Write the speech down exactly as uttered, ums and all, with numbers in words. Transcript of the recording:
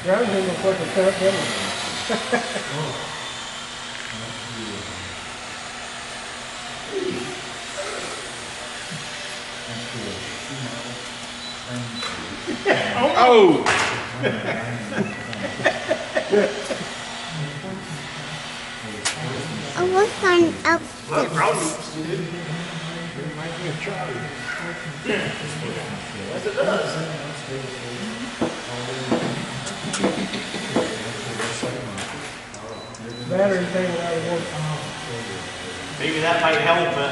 Ground didn't look like a cut, did it? Oh! I was on up. Look, Rosie. Yes, it does. Battery thing without a work. Maybe that might help, but.